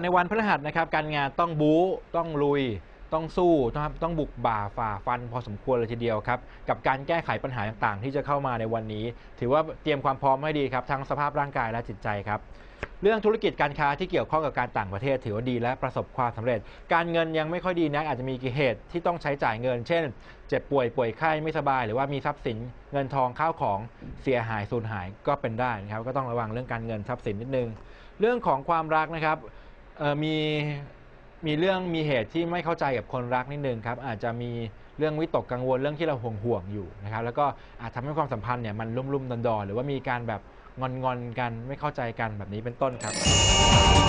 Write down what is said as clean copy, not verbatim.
ในวันพฤหัสนะครับการงานต้องบู๊ต้องลุยต้องสู้ต้องบุกบ่าฝ่าฟันพอสมควรเลยทีเดียวครับกับการแก้ไขปัญหาต่างๆที่จะเข้ามาในวันนี้ถือว่าเตรียมความพร้อมให้ดีครับทั้งสภาพร่างกายและจิตใจครับเรื่องธุรกิจการค้าที่เกี่ยวข้องกับการต่างประเทศถือว่าดีและประสบความสำเร็จการเงินยังไม่ค่อยดีนักอาจจะมีเหตุที่ต้องใช้จ่ายเงินเช่นเจ็บป่วยไข้ไม่สบายหรือว่ามีทรัพย์สินเงินทองข้าวของเสียหายสูญหายก็เป็นได้นะครับก็ต้องระวังเรื่องการเงินทรัพย์สินนิดนึงเรื่องของความรักนะครับมีเรื่องมีเหตุที่ไม่เข้าใจกับคนรักนิดนึงครับอาจจะมีเรื่องวิตกกังวลเรื่องที่เราห่วงอยู่นะครับแล้วก็อาจทำให้ความสัมพันธ์เนี่ยมันลุ่มๆดอนๆหรือว่ามีการแบบงอนกันไม่เข้าใจกันแบบนี้เป็นต้นครับ